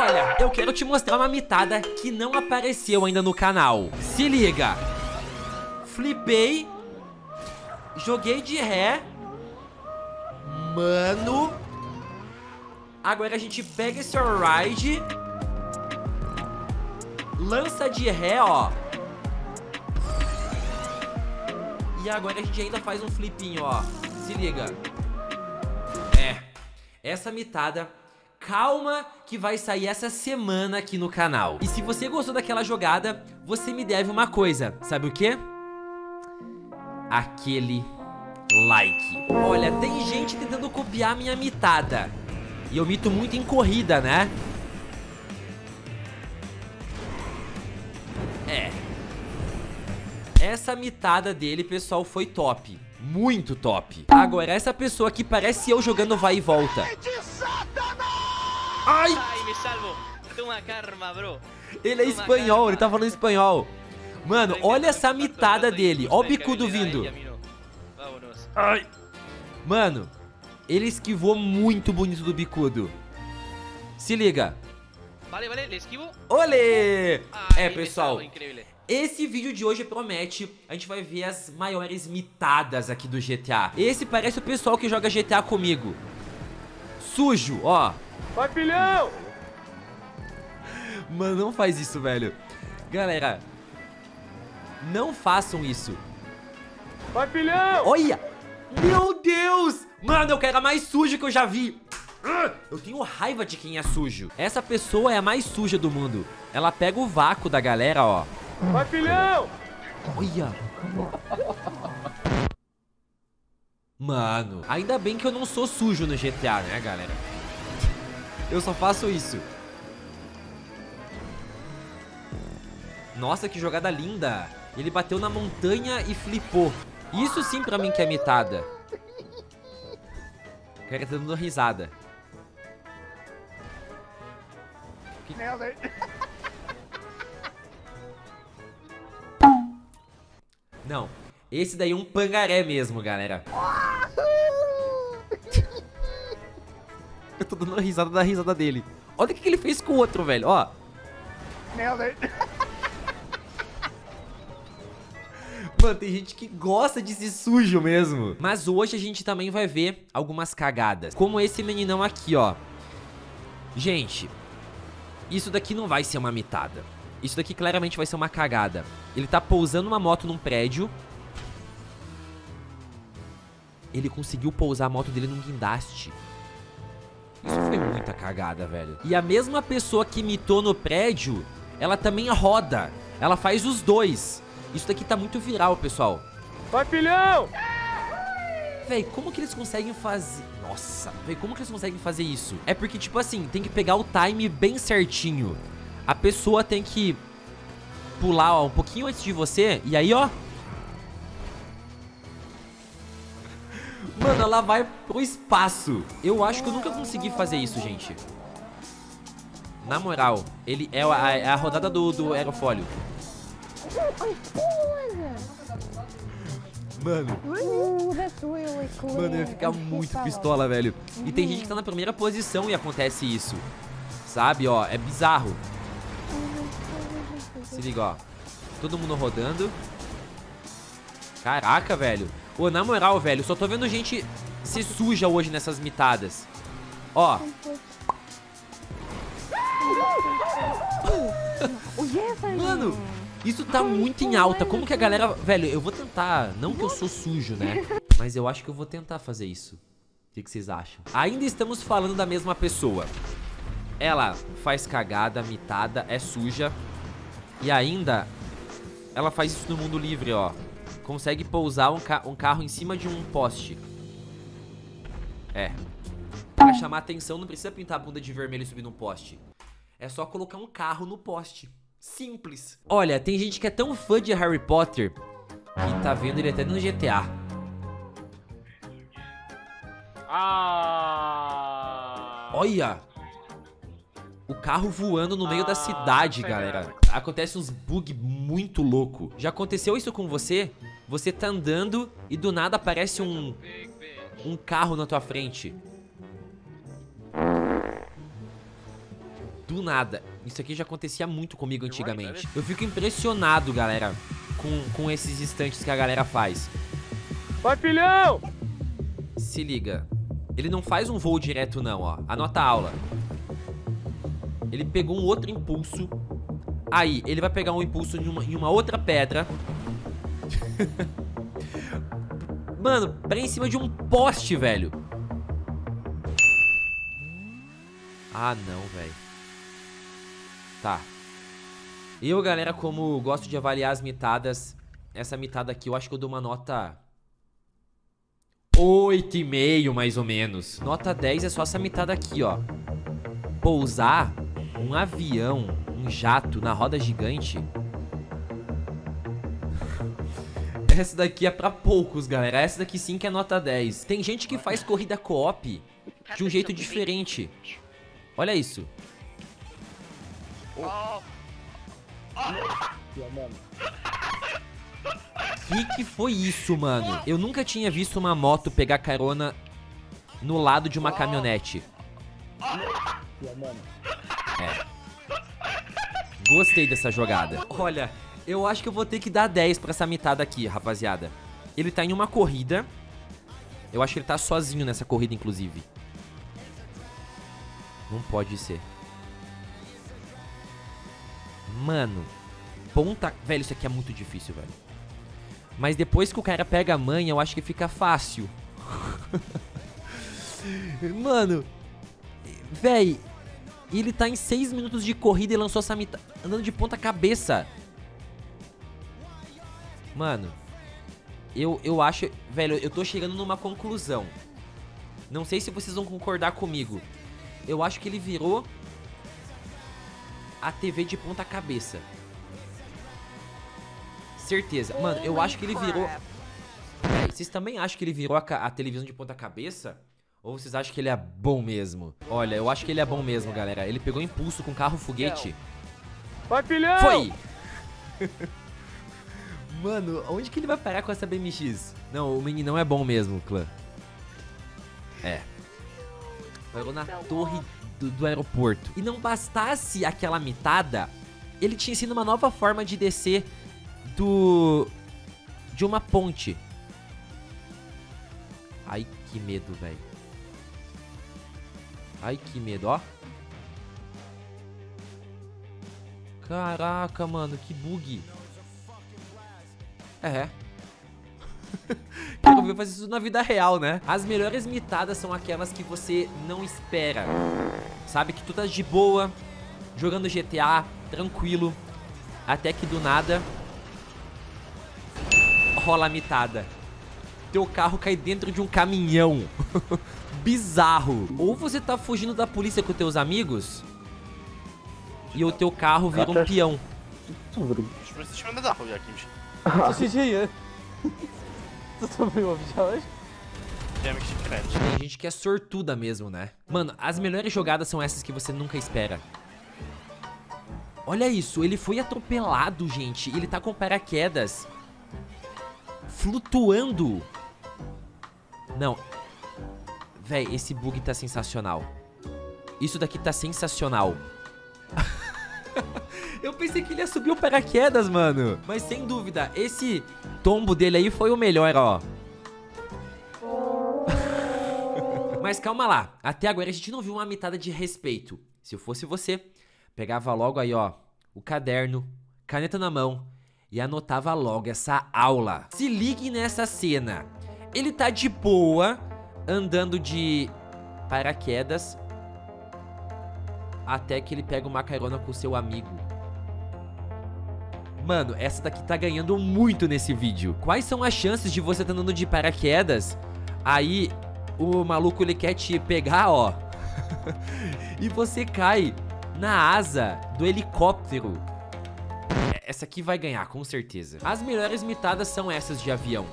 Olha, eu quero te mostrar uma mitada que não apareceu ainda no canal. Se liga. Flipei. Joguei de ré. Mano. Agora a gente pega esse ride. Lança de ré, ó. E agora a gente ainda faz um flipinho, ó. Se liga. Essa mitada, calma que vai sair essa semana aqui no canal. E se você gostou daquela jogada, você me deve uma coisa. Sabe o quê? Aquele like. Olha, tem gente tentando copiar minha mitada. E eu mito muito em corrida, né? Essa mitada dele, pessoal, foi top. Muito top. Agora, essa pessoa aqui parece eu jogando vai e volta. Ai! me salvo. Toma karma, bro. Ele é espanhol, ele tá falando espanhol. Mano, olha essa mitada dele. Ó o bicudo vindo. Ai! Mano, ele esquivou muito bonito do bicudo. Se liga. Vale, le esquivo. Olê! Ai, pessoal, incrível. esse vídeo de hoje promete. A gente vai ver as maiores mitadas aqui do GTA. Esse parece o pessoal que joga GTA comigo. Sujo, ó. Vai, filhão! Mano, não faz isso, velho. Galera, não façam isso. Vai, filhão! Olha! Meu Deus! Mano, eu quero a mais suja que eu já vi. Eu tenho raiva de quem é sujo. Essa pessoa é a mais suja do mundo. Ela pega o vácuo da galera, ó. Vai, filhão! Olha. Mano, ainda bem que eu não sou sujo no GTA, né, galera? Eu só faço isso. Nossa, que jogada linda. Ele bateu na montanha e flipou. Isso sim pra mim que é mitada. O cara tá dando risada. Não, esse daí é um pangaré mesmo, galera. Eu tô dando risada da risada dele. Olha o que ele fez com o outro, velho, ó. Mano, tem gente que gosta de ser sujo mesmo. Mas hoje a gente também vai ver algumas cagadas. Como esse meninão aqui, ó. Gente, isso daqui não vai ser uma mitada. Isso daqui claramente vai ser uma cagada. Ele tá pousando uma moto num prédio. Ele conseguiu pousar a moto dele num guindaste. Isso foi muita cagada, velho. E a mesma pessoa que mitou no prédio, ela também roda. Ela faz os dois. Isso daqui tá muito viral, pessoal. Vai, filhão! Véi, como que eles conseguem fazer... Nossa, véi, como que eles conseguem fazer isso? É porque, tipo assim, tem que pegar o time bem certinho. A pessoa tem que pular, ó, um pouquinho antes de você. E aí, ó. Mano, ela vai pro espaço. Eu acho que eu nunca consegui fazer isso, gente. Na moral, ele é a rodada do aerofólio. Mano, eu ia ficar muito pistola, velho. E tem gente que tá na primeira posição e acontece isso. Sabe, ó, é bizarro. Se liga, ó. Todo mundo rodando. Caraca, velho. Ô, na moral, velho, só tô vendo gente se suja hoje nessas mitadas. Ó. Mano, isso tá muito em alta. Como que a galera... Velho, eu vou tentar... Não que eu sou sujo, né? Mas eu acho que eu vou tentar fazer isso. O que vocês acham? Ainda estamos falando da mesma pessoa. Ela faz cagada, mitada, é suja. E ainda... Ela faz isso no mundo livre, ó. Consegue pousar um carro em cima de um poste. É. Pra chamar atenção, não precisa pintar a bunda de vermelho e subir num poste. É só colocar um carro no poste. Simples. Olha, tem gente que é tão fã de Harry Potter que tá vendo ele até no GTA. Olha! O carro voando no meio da cidade, galera. Acontece uns bug muito louco. Já aconteceu isso com você? Você tá andando e do nada aparece um carro na tua frente. do nada. Isso aqui já acontecia muito comigo antigamente. Eu fico impressionado, galera, com esses instantes que a galera faz. Vai, filhão! Se liga. Ele não faz um voo direto não, ó. Anota a aula. Ele pegou um outro impulso. Aí, ele vai pegar um impulso em uma outra pedra. Mano, pra em cima de um poste, velho. Ah, não, velho. Tá. Eu, galera, como gosto de avaliar as mitadas, essa mitada aqui eu acho que eu dou uma nota 8,5, mais ou menos. Nota 10 é só essa mitada aqui, ó. Pousar um avião, um jato na roda gigante. Essa daqui é pra poucos, galera. Essa daqui sim que é nota 10. Tem gente que faz corrida co-op de um jeito diferente. Olha isso. Que foi isso, mano? Eu nunca tinha visto uma moto pegar carona no lado de uma caminhonete. É. Gostei dessa jogada. Olha, eu acho que eu vou ter que dar 10 pra essa mitada aqui, rapaziada. Ele tá em uma corrida. Eu acho que ele tá sozinho nessa corrida, inclusive. Não pode ser. Mano, ponta... Velho, isso aqui é muito difícil, velho. Mas depois que o cara pega a manha, eu acho que fica fácil. Mano, véi, ele tá em 6 minutos de corrida e lançou essa mitada andando de ponta cabeça. Mano, eu acho... Velho, eu tô chegando numa conclusão. Não sei se vocês vão concordar comigo. Eu acho que ele virou a TV de ponta cabeça. Certeza. Mano, eu acho que ele virou... Vocês também acham que ele virou a televisão de ponta cabeça? Ou vocês acham que ele é bom mesmo? Olha, eu acho que ele é bom mesmo, galera. Ele pegou impulso com carro foguete. Vai, filhão! Foi! Mano, onde que ele vai parar com essa BMX? Não, o meninão é bom mesmo, clã. É. Parou na torre do aeroporto. E não bastasse aquela mitada, ele tinha sido uma nova forma de descer de uma ponte. Ai, que medo, velho. Ai, que medo, ó. Caraca, mano, que bug. É. Quero ver fazer isso na vida real, né? As melhores mitadas são aquelas que você não espera. Sabe que tu tá de boa, jogando GTA, tranquilo, até que do nada rola a mitada. Teu carro cai dentro de um caminhão. Bizarro. Ou você tá fugindo da polícia com teus amigos e o teu carro vira um peão. Co się dzieje? Co to było, widziałeś? Tem gente que é sortuda mesmo, né? Mano, as melhores jogadas são essas que você nunca espera. Olha isso, ele foi atropelado, gente. Ele tá com paraquedas flutuando. Não. Véi, esse bug tá sensacional. Isso daqui tá sensacional. Eu pensei que ele ia subir o paraquedas, mano. Mas sem dúvida, esse tombo dele aí foi o melhor, ó. Mas calma lá. Até agora a gente não viu uma mitada de respeito. Se eu fosse você, pegava logo aí, ó, o caderno, caneta na mão e anotava logo essa aula. Se ligue nessa cena. Ele tá de boa, andando de paraquedas, até que ele pega uma carona com seu amigo. Mano, essa daqui tá ganhando muito nesse vídeo. Quais são as chances de você tá andando de paraquedas, aí o maluco ele quer te pegar, ó, e você cai na asa do helicóptero? Essa aqui vai ganhar, com certeza. As melhores mitadas são essas de avião.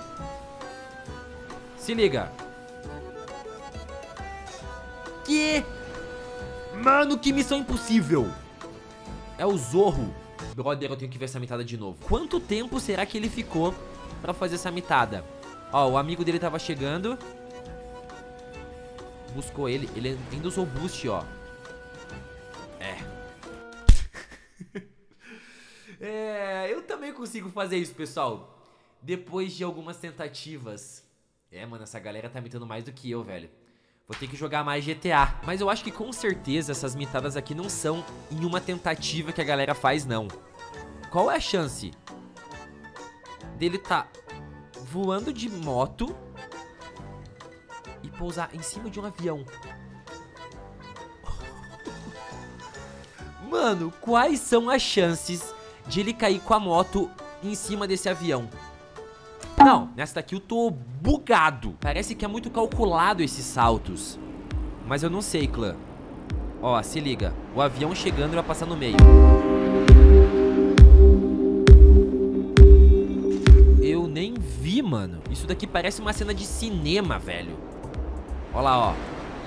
Se liga. Que? Mano, que missão impossível. É o Zorro. Brother, eu tenho que ver essa mitada de novo. Quanto tempo será que ele ficou pra fazer essa mitada? Ó, o amigo dele tava chegando. Buscou ele. Ele ainda usou boost, ó. Eu também consigo fazer isso, pessoal. Depois de algumas tentativas. Mano, essa galera tá mitando mais do que eu, velho. Vou ter que jogar mais GTA. Mas eu acho que com certeza essas mitadas aqui não são em uma tentativa que a galera faz, não. Qual é a chance dele tá voando de moto e pousar em cima de um avião? Mano, quais são as chances de ele cair com a moto em cima desse avião? Não, nessa daqui eu tô bugado. Parece que é muito calculado esses saltos. Mas eu não sei, clã. Ó, se liga. O avião chegando e vai passar no meio. Eu nem vi, mano. Isso daqui parece uma cena de cinema, velho. Ó lá, ó.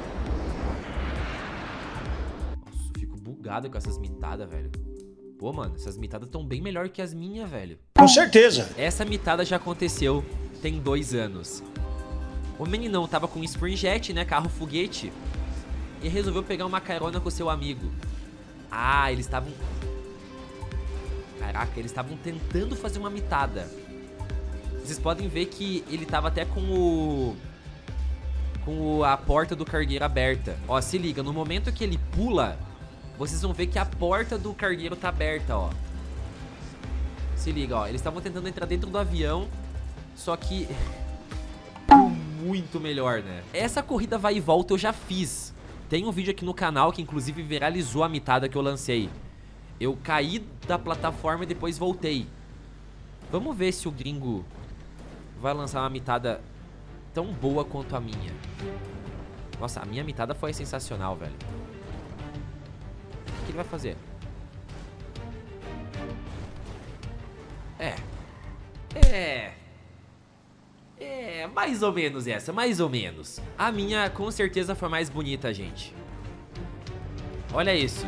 Nossa, eu fico bugado com essas mitadas, velho. Pô, mano, essas mitadas estão bem melhor que as minhas, velho. Com certeza. Essa mitada já aconteceu tem 2 anos. O meninão tava com um Springjet, né, carro foguete, e resolveu pegar uma carona com seu amigo. Ah, eles estavam... Caraca, eles estavam tentando fazer uma mitada. Vocês podem ver que ele tava até com a porta do cargueiro aberta. Ó, se liga, no momento que ele pula, vocês vão ver que a porta do cargueiro tá aberta, ó. Se liga, ó. Eles estavam tentando entrar dentro do avião, só que... muito melhor, né? Essa corrida vai e volta eu já fiz. Tem um vídeo aqui no canal que inclusive viralizou a mitada que eu lancei. Eu caí da plataforma e depois voltei. Vamos ver se o gringo vai lançar uma mitada tão boa quanto a minha. Nossa, a minha mitada foi sensacional, velho. O que ele vai fazer? Mais ou menos essa, mais ou menos. A minha com certeza foi mais bonita, gente. Olha isso.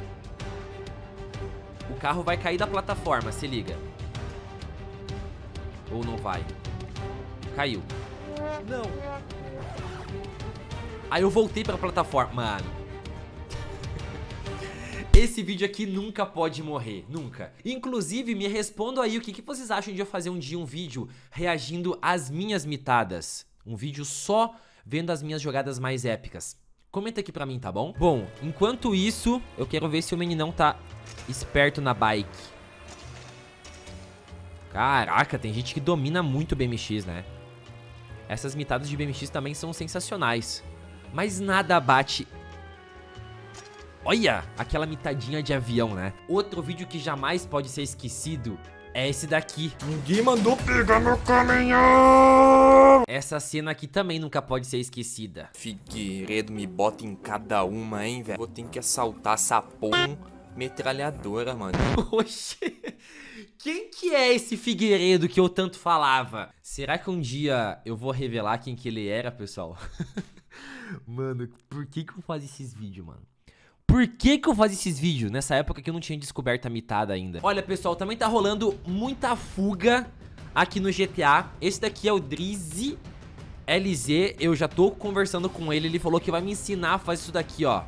O carro vai cair da plataforma, se liga. Ou não vai? Caiu. Não. Aí eu voltei pra plataforma. Mano. Esse vídeo aqui nunca pode morrer, nunca. Inclusive, me respondam aí o que vocês acham de eu fazer um dia um vídeo reagindo às minhas mitadas. Um vídeo só vendo as minhas jogadas mais épicas. Comenta aqui pra mim, tá bom? Bom, enquanto isso, eu quero ver se o meninão tá esperto na bike. Caraca, tem gente que domina muito o BMX, né? Essas mitadas de BMX também são sensacionais. Mas nada bate... Olha, aquela mitadinha de avião, né? Outro vídeo que jamais pode ser esquecido é esse daqui. Ninguém mandou pegar meu caminhão. Essa cena aqui também nunca pode ser esquecida. Figueiredo me bota em cada uma, hein, velho. Vou ter que assaltar essa porra metralhadora, mano. Oxi, quem que é esse Figueiredo que eu tanto falava? Será que um dia eu vou revelar quem que ele era, pessoal? Mano, por que eu faço esses vídeos, mano? Por que eu fazia esses vídeos nessa época que eu não tinha descoberto a mitada ainda? Olha, pessoal, também tá rolando muita fuga aqui no GTA. Esse daqui é o Drizzy LZ. Eu já tô conversando com ele. Ele falou que vai me ensinar a fazer isso daqui, ó.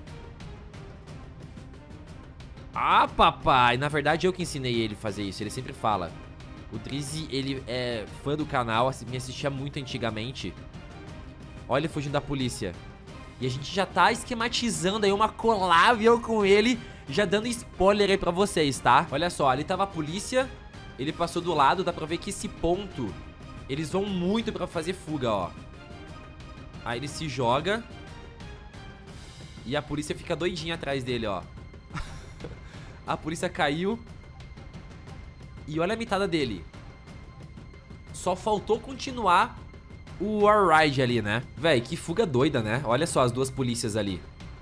Ah, papai. Na verdade, eu que ensinei ele a fazer isso. Ele sempre fala. O Drizzy, ele é fã do canal. Me assistia muito antigamente. Olha ele fugindo da polícia. E a gente já tá esquematizando aí uma collab eu com ele, já dando spoiler aí pra vocês, tá? Olha só, ali tava a polícia, ele passou do lado, dá pra ver que esse ponto, eles vão muito pra fazer fuga, ó. Aí ele se joga e a polícia fica doidinha atrás dele, ó. A polícia caiu. E olha a mitada dele. Só faltou continuar o Warride ali, né? Véi, que fuga doida, né? Olha só as duas polícias ali.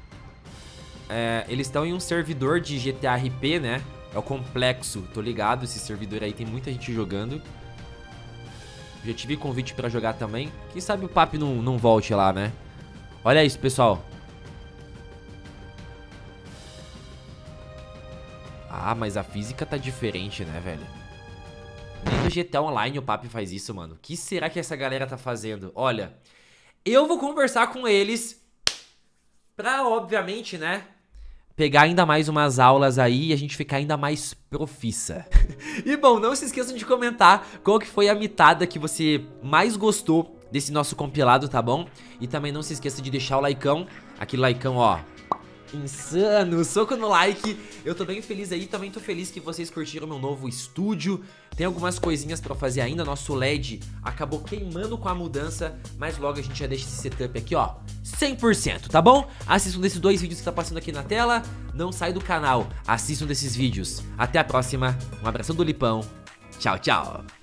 Eles estão em um servidor de GTA RP, né? É o Complexo, tô ligado. Esse servidor aí tem muita gente jogando. Já tive convite pra jogar também. Quem sabe o papo não volte lá, né? Olha isso, pessoal. Ah, mas a física tá diferente, né, velho? Nem no GTA Online o papo faz isso, mano. O que será que essa galera tá fazendo? Olha, eu vou conversar com eles pra, obviamente, né, pegar ainda mais umas aulas aí e a gente ficar ainda mais profissa. E bom, não se esqueçam de comentar qual que foi a mitada que você mais gostou desse nosso compilado, tá bom? E também não se esqueça de deixar o likeão, aquele likeão, ó, insano, soco no like. Eu tô bem feliz aí, também tô feliz que vocês curtiram meu novo estúdio. Tem algumas coisinhas pra fazer ainda, nosso LED acabou queimando com a mudança, mas logo a gente já deixa esse setup aqui, ó, 100%, tá bom? Assistam desses 2 vídeos que tá passando aqui na tela, não sai do canal, assistam desses vídeos. Até a próxima, um abração do Lipão, tchau, tchau.